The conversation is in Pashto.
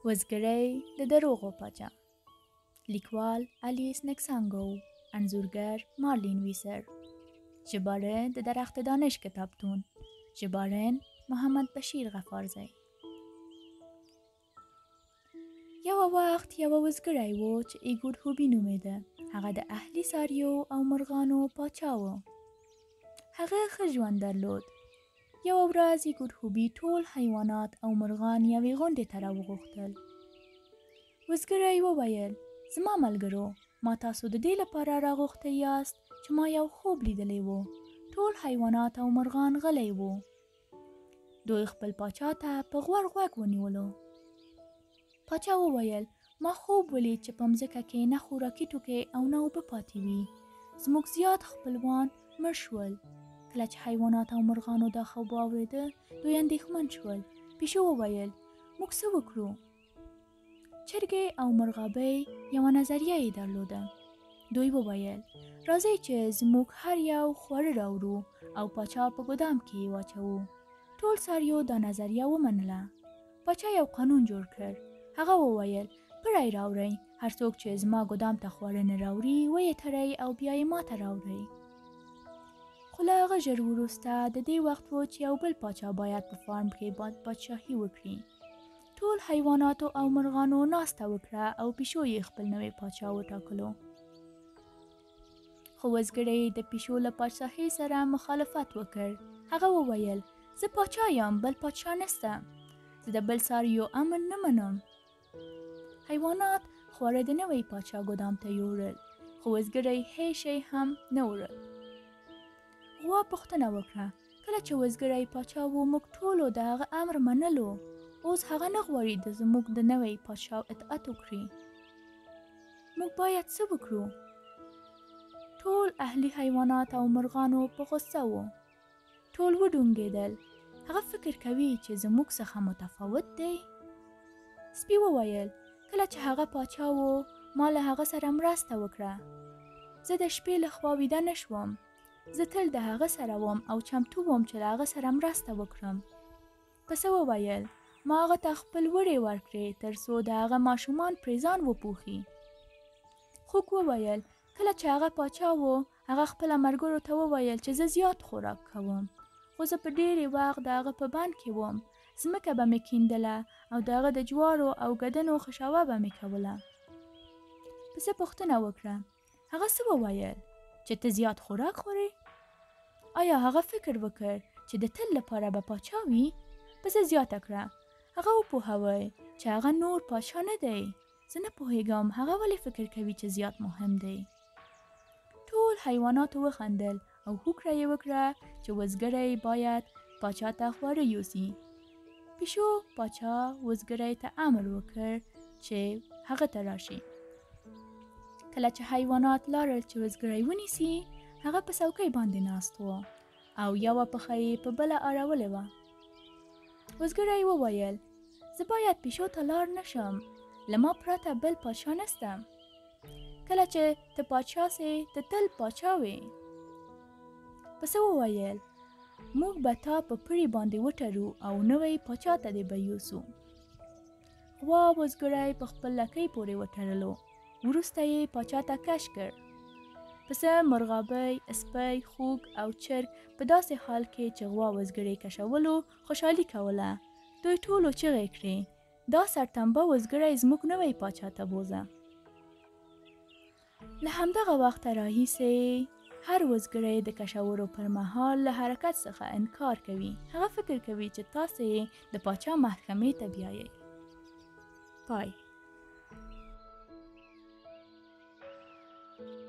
وزګری د دروغو پاچا. لیکوال الیس نکسانگو، انځورګر مارلین ویسر، ژباړن د درخت دانش کتابتون، ژباړن محمد بشیر غفارزی. یو وخت یو وزګری و چې ایګور هوبی نومیده. هغه د اهلی ساریو او مرغانو پاچا و. هغه ښه ژوند درلود. یو ورځ ایګور هوبی ټول حیوانات او مرغان یوې غونډې ته راوغوښتل. وزګری وویل: زما ملګرو، ما تاسو د دې لپاره راغوښتی یاست چې ما یو خوب لیدلی و. ټول حیوانات او مرغان غلی وو. دوی خپل پاچا ته په غور غوږ ونیولو. پاچا وویل: ما خوب ولید چې په مځکه کې نه خوراکي توکي او نه اوبه پاتې وي. زموږ زیات خپلوان مړ شول. کله چې حیوانات او مرغانو دا خوب واورېده، دوی اندېښمن شول. پیشو وویل: موږ څه وکړو؟ چرګې او مرغابۍ یوه نظریه یې درلوده. دوی وویل: راځئ چې زموږ هر یو خواړه راوړو او پاچا په ګدام کې یې واچوو. ټول څارویو دا نظریه ومنله. پاچا یو قانون جوړ کړ. هغه وویل: پړی راوړئ. هر څوک چې زما ګدام ته خواړه نه راوړي ویې تړئ او بیا یې ما ته راوړئ. خو له هغه ژر وروسته د دې وخت و چې یو بل پاچا باید په فارم کې بادشاهي وکړي. ټول حیواناتو او مرغانو ناسته وکړه او پیشو یې خپل نوی پاچا وټاکلو. خو وزګری د پیشو له پاچاهۍ سره مخالفت وکړ. هغه وویل: زه پاچا یم، بل پاچا نسته. زه د بل څارویو امر نه منم. حیوانات خواړه د نوی پاچا ګدام ته یوړل، خو وزګری هیڅ شی هم نه وړل. غوا پوښتنه وکړه: کله چې وزګری پاچا و، موږ ټولو د هغه امر منلو. اوس هغه نه غواړي د زموږ د نوی پاچا اطاعت وکړي. موږ باید څه وکړو؟ ټول اهلي حیوانات او مرغانو په غوسه وو. ټول وډونګېدل. هغه فکر کوي چې زموږ څخه متفاوت دی. سپي وویل: کله چې هغه پاچا و، ما له هغه سره مرسته وکړه. زه د شپې له خوا ویده نه شوم. زه تل د هغه سره وم او چمتو وم چې له هغه سره مرسته وکړم. پسه وویل: ما هغه ته خپل وړې ورکړې تر څو د هغه ماشومان پرې ځان وپوښي. خوک وویل: کله چې هغه پاچا و، هغه خپله ملګرو ته وویل چې زه زیات خوراک کوم، خو زه په ډېرې وخت د هغه په بند کې وم. ځمکه به مې کیندله او د هغه د جوارو او ګدنو خشوه به مې کوله. پسه پوښتنه وکړه: هغه څه وویل؟ چې ته زیات خوراک خورې؟ آیا هغه فکر وکړ چې د تل لپاره به پاچا وي؟ پسه زیاته کړه: هغه وپوهوئ چې هغه نور پاچا نه دی. زه نه پوهیږم هغه ولې فکر کوي چې زیات مهم دی. ټول حیواناتو وخندل او هوکړه یې وکړه چې وزګری باید پاچا ته خواړه یوسي. پیشو پاچا وزګری ته امر وکړ چې هغه ته راشي. کله چې حیوانات لاړل چې وزګری ونیسي، هغه په څوکۍ باندې ناست و او یوه پښه یې په بله اړولې وه. وزګری وویل: زه باید پیشو ته لاړ نشم. له ما پرته بل پاچا نسته. کله چې ته پاچا سې، ته تل پاچا وې. پسه وویل: موږ به تا په پړي باندې وټرو او نوی پاچا ته دې به یوسو. غوا وزګری په خپل لکۍ پورې وتړلو. وروسته یې پاچا ته کش کړ. پسه، مرغابۍ، سپی، خوګ او چرګ په داسې حال کې چې غوا وزګری کشولو خوشحالي کوله. دوی ټولو چغې کړې: دا سرتمبه وزګری زموږ نوی پاچا ته بوزه. له همدغه وخته راهیسې هر وزګری د کشورو پر مهال له حرکت څخه انکار کوي. هغه فکر کوي چې تاسې د پاچا محکمې ته بیایئ. پای.